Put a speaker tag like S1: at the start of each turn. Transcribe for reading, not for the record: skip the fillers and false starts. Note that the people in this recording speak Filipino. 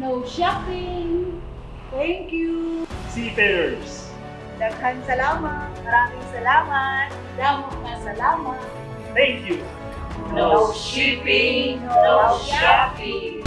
S1: no shopping.
S2: Thank you.
S3: Seafarers.
S2: Daghang salamat. Maraming salamat.
S1: Damo na salamat.
S3: Thank you.
S1: No shipping, no shopping.